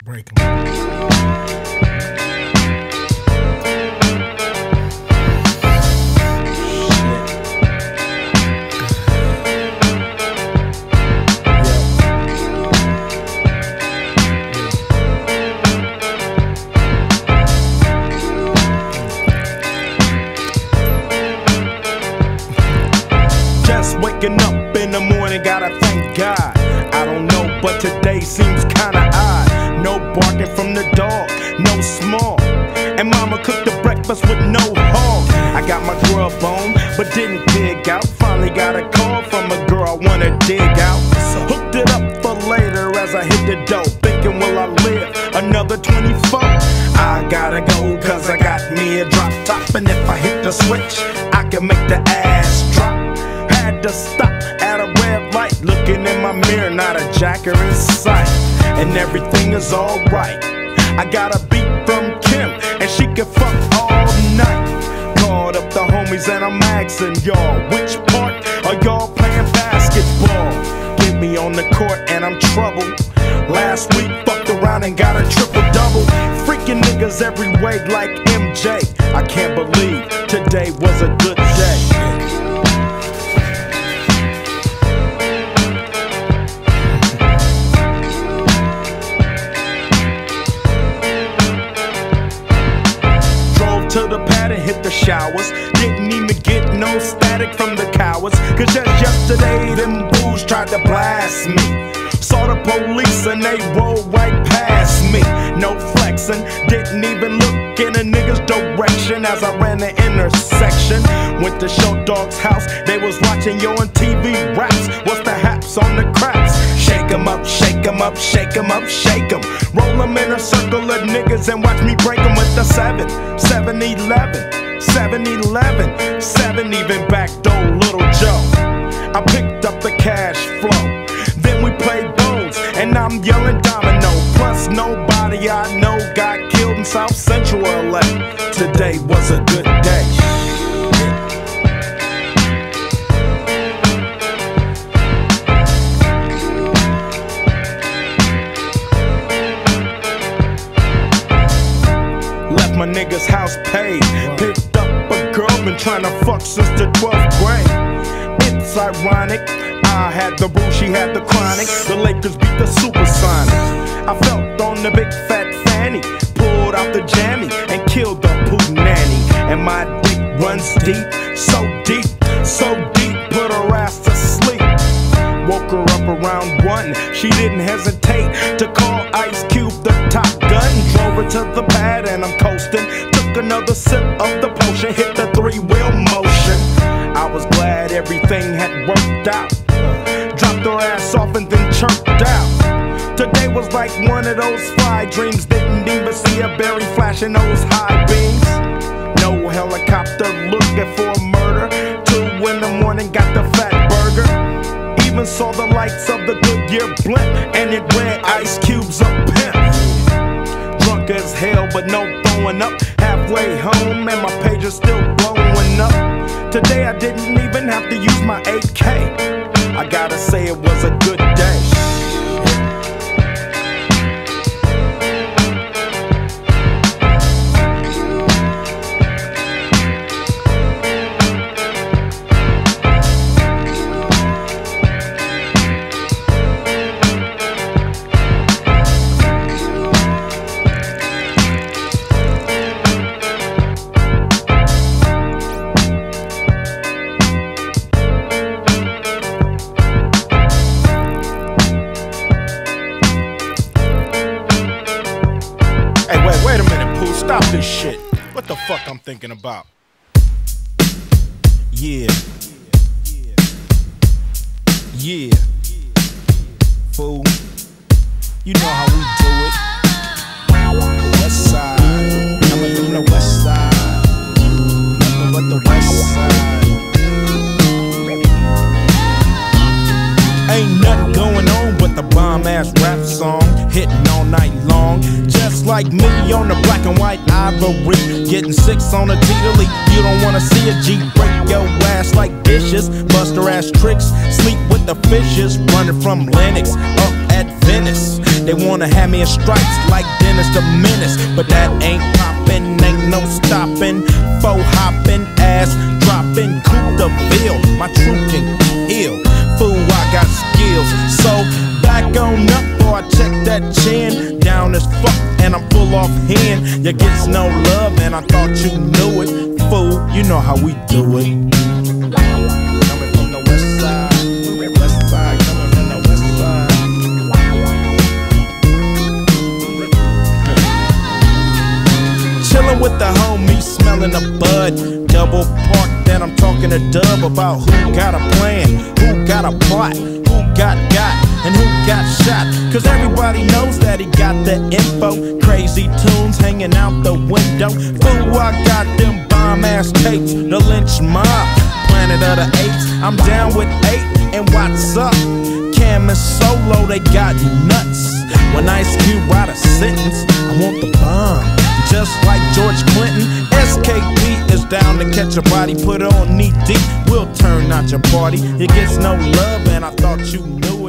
Break 'em. Waking up in the morning, gotta thank God. I don't know, but today seems kinda odd. No barking from the dog, no small. And mama cooked the breakfast with no hog. I got my grub on, but didn't dig out. Finally got a call from a girl I wanna dig out. Hooked it up for later as I hit the dough. Thinking, will I live another 24? I gotta go, cause I got me a drop top. And if I hit the switch, I can make the ass drop. Had to stop at a red light, looking in my mirror, not a jacker in sight, and everything is alright. I got a beat from Kim, and she can fuck all night. Called up the homies and I'm asking y'all, which part are y'all playing basketball? Get me on the court and I'm troubled. Last week fucked around and got a triple-double. Freaking niggas every way like MJ. I can't believe today was a good day. To the pad and hit the showers. Didn't even get no static from the cowards, cause just yesterday them fools tried to blast me. Saw the police and they rolled right past me. No flexing, didn't even look in a nigga's direction as I ran the intersection. Went to Show Dog's house, they was watching Yo on TV raps. What's the haps on the craps? Shake 'em up, shake 'em up, shake 'em up, shake 'em. Roll 'em in a circle of niggas and watch me break 'em with the 7-11, 7-11, 7 even backdoor Little Joe. I picked up the cash flow, then we played bones, and I'm yelling domino. Plus nobody I know got killed in South Central LA. Today was a good day. Left my nigga's house paid, picked up a girl, been trying to fuck since the 12th grade. It's ironic, I had the boo, she had the chronic. The Lakers beat the Supersonics. I felt on the big fat fanny, pulled out the jammy and killed the poo nanny. And my dick runs deep, so deep, so deep, put her ass to sleep. Woke her up around 1, she didn't hesitate to call Ice Cube the Top Gun. Drove her to the pad and I'm coasting. Took another sip of the potion, hit the 3-wheel motion. I was glad everything had worked out. Dropped her ass off and then chirped out. Today was like one of those fly dreams. Didn't even see a berry flashing those high beams. No helicopter looking for a murder. 2 in the morning, got the fat burger. Even saw the lights of the Goodyear blimp, and it read Ice Cube's a pimp. Drunk as hell, but no throwing up. Halfway home, and my page is still blowing up. Today I didn't even have to use my 8K. I gotta say it was a good day. Wait a minute, Pooh, stop this shit. What the fuck I'm thinking about? Yeah. Yeah. Fool. You know how we do it. West side. Coming from the west side. Nothing but the west side. Ain't nothing going on but the bomb-ass rap song, hitting all night long. Just like me on the black and white ivory, getting 6 on a T-Delete. You don't wanna see a G break your ass like dishes, bust her ass tricks, sleep with the fishes, running from Lennox up at Venice. They wanna have me in stripes like Dennis the Menace, but that ain't poppin', ain't no stoppin'. Faux hoppin', ass droppin', Coupe de Ville. My truth can ill. Fool, I got skills. So back on up, boy, check that chin. Down as fuck, and I'm full off hand. You gets no love, and I thought you knew it. Fool, you know how we do it. Coming from the west side, coming from the west side. Chillin' with the homies, smelling the bud. Double park, then I'm talking to Dub about who got a plan, who got a plot, who got, and who got shot. Cause everybody knows that he got the info. Crazy tunes hanging out the window. Fool, I got them bomb-ass tapes. The lynch mob, Planet of the Apes. I'm down with 8, and what's up? Cam and Solo, they got nuts. When Ice Cube write a sentence, I want the bomb. Just like George Clinton, SKP is down to catch a body. Put on knee deep, we'll turn out your party. It gets no love, and I thought you knew it.